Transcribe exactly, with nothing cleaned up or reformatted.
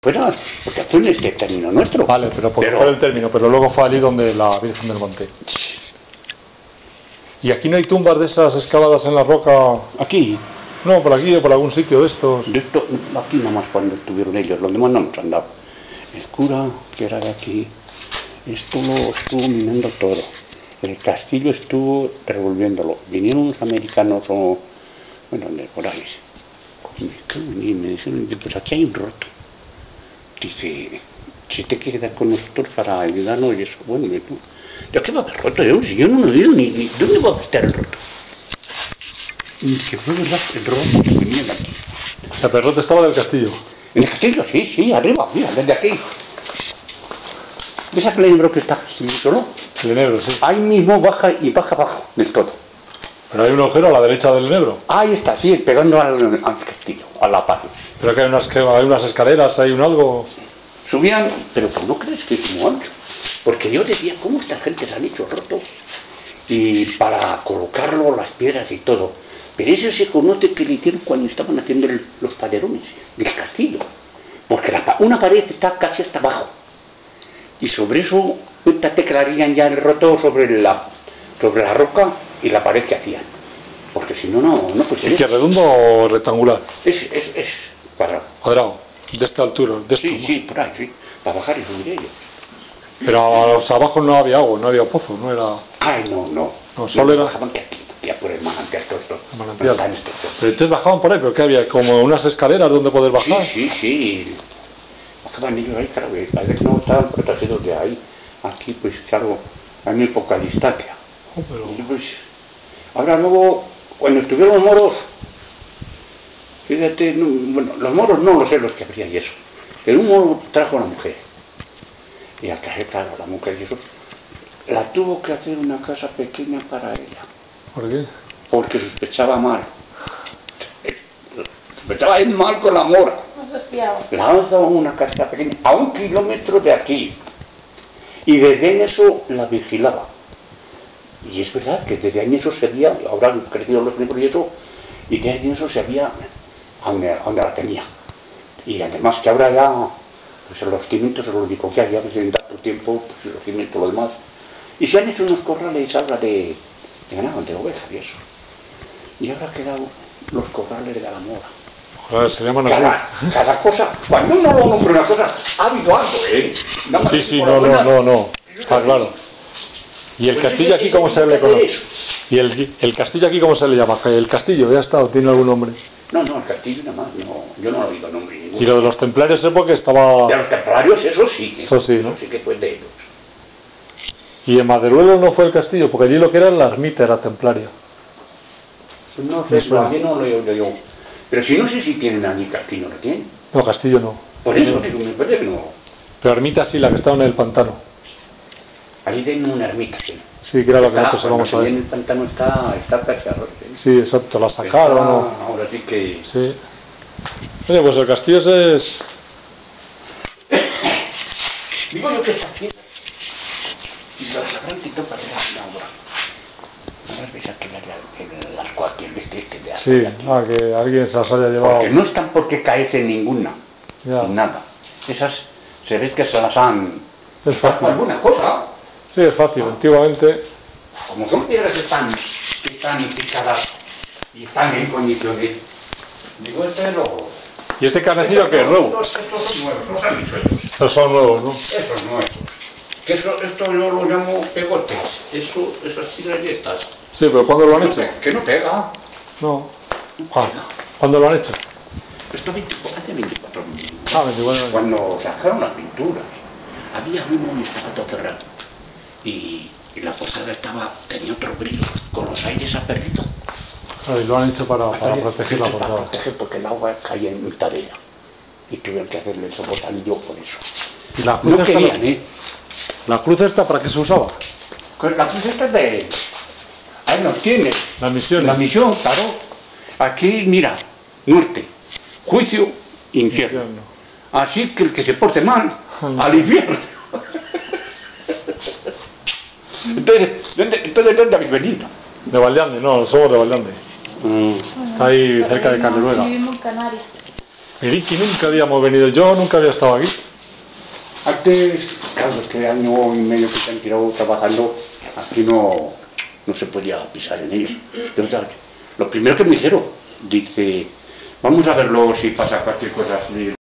fuera, porque fue en este término nuestro. Vale, pero porque pero... fue el término, pero luego fue allí donde la Virgen del Monte. ¿Y aquí no hay tumbas de esas excavadas en la roca? Aquí. No, por aquí o por algún sitio de estos. De esto, aquí nada más cuando estuvieron ellos, los demás no nos han dado. El cura, que era de aquí, esto lo estuvo minando todo. El castillo estuvo revolviéndolo. Vinieron unos americanos o, bueno, de por ahí. Y me dijeron, pues aquí hay un roto. Dice, si te quiere dar con nosotros para ayudarnos y eso, bueno, y tú. ¿Ya qué va a haber roto? Yo, si yo no lo digo, ni, ni ¿dónde va a estar el roto? Y que fue verdad, el roto que venía de aquí. O sea, pero el roto estaba del castillo. En el castillo, sí, sí, arriba, mira, desde aquí. ¿Ves aquel libro que está así solo? El enebro, sí. Ahí mismo baja y baja abajo del todo. Pero hay un agujero a la derecha del enebro. Ahí está, sí, pegando al, al castillo, a la pared. Pero que hay unas, hay unas escaleras, hay un algo. Subían, pero pues no crees que es muy ancho. Porque yo decía, ¿cómo esta gente se han hecho roto? Y para colocarlo, las piedras y todo. Pero eso se conoce que le hicieron cuando estaban haciendo el, los paderones del castillo. Porque la, una pared está casi hasta abajo. Y sobre eso, te clarían ya el roto sobre la, sobre la roca y la pared que hacían. Porque si no, no, no pues ¿Y qué, redondo o rectangular? Es, es, es cuadrado. Cuadrado, de esta altura, de esto. Sí, sí, por ahí, sí, para bajar y subir ellos. Pero a los abajo no había agua, no había pozo, no era... Ay, no, no. No, solo era... Bajaban que aquí, ya por el manantial, todo esto. El manantial. Esto, esto. Pero entonces bajaban por ahí, pero ¿qué había? Como unas escaleras donde poder bajar. Sí, sí, sí. Bajaban ellos ahí, claro, que a veces no estaban protegidos de ahí. Aquí, pues, claro, hay muy poca distancia. Oh, pero... Y pues, ahora luego, cuando estuvieron los moros, fíjate, no, bueno, los moros no lo sé los que habría y eso. Pero un moro trajo a la mujer. Y al traer, claro, la mujer y eso, la tuvo que hacer una casa pequeña para ella. ¿Por qué? Porque sospechaba mal. Sospechaba él mal con la mora. La lanzaba una casa pequeña, a un kilómetro de aquí. Y desde en eso la vigilaba. Y es verdad que desde ahí en eso se veía, ahora han crecido los negros y eso, y desde en eso se veía a donde, a donde la tenía. Y además que ahora ya, pues los cimientos es lo único que hay, ya que en tanto tiempo, pues los cimientos, lo demás. Y se han hecho unos corrales ahora de, de ganado, de ovejas y eso. Y ahora han quedado los corrales de la mora. Joder, se llaman cada, cada cosa, cuando uno lo nombra una cosa, ha habido algo, ¿eh? No, sí, sí, no, no, no, no, está claro. ¿Y el pues castillo aquí cómo se le conoce? ¿Y el, el castillo aquí cómo se le llama? ¿El castillo ya está o tiene algún nombre? No, no, el castillo nada más, no, yo no he oído nombre ninguno. ¿Y lo de los templarios es porque estaba...? De los templarios, eso sí. Eso sí, ¿no? Eso sí que fue de ellos. ¿Y en Maderuelo no fue el castillo? Porque allí lo que era la ermita era templaria. No sé, no, allí no lo he oído yo. Pero si no sé si tienen allí castillo, ¿no tienen? No, castillo no. Por eso digo, me parece que no. Pero ermita sí, la que estaba en el pantano. Allí tienen una ermita, sí. Sí, que era lo que está, nosotros vamos a ver. en el pantano está, está casi arroz, ¿eh? Sí, exacto, la sacaron. Está, ¿no? ahora sí que... Sí. Oye, pues el castillo ese es... Digo yo que esta piedra y las habrán quitado para hacer una obra. Ahora ves aquí el, el arco aquí, el este, este de arco. Sí, aquí. ah, que alguien se las haya llevado. Porque no están porque caece ninguna, Ya. nada. Esas se ve que se las han... Es fácil. alguna cosa. Sí, es fácil, antiguamente... Como son piedras que están, que están picadas y están en condiciones. Digo, este es lo... ¿Y este carnecillo qué es nuevo? Estos, estos son nuevos, los han dicho ellos. Estos son nuevos, ¿no? Esos nuevos. Que eso, esto yo lo llamo pegotes. Eso, esas piedras y estas. Sí, pero ¿cuándo lo han hecho? Que no pega. No. Ah, ¿cuándo lo han hecho? Esto veinticuatro, hace veinticuatro años. Ah, veinticuatro años. Cuando sacaron las pinturas, había uno y estaba todo cerrado. Y, y la posada estaba, tenía otro brillo. Con los aires ha perdido. Ah, y lo han hecho para, para proteger la Para portada. proteger, porque el agua caía en mitad de ella. Y tuvieron que hacerle el soportalillo por eso. ¿Y la cruz No esta querían, ¿eh? ¿La cruz esta para qué se usaba? Pues la cruz esta es de... Ahí nos tiene. La misión. La misión, claro. Aquí, mira, muerte, juicio, infierno. Infierno. Así que el que se porte mal, al infierno. Entonces, ¿dónde, entonces, ¿dónde habéis venido? De Valdeande, no, somos de Valdeande. Mm. Está ahí cerca de Carneruega. Vivimos en Canarias. Miriki nunca habíamos venido, yo nunca había estado aquí. Antes, claro, este año y medio que se han tirado trabajando, aquí no, no se podía pisar en ellos. Entonces, lo primero que me hicieron, dice, vamos a verlo si pasa cualquier cosa así.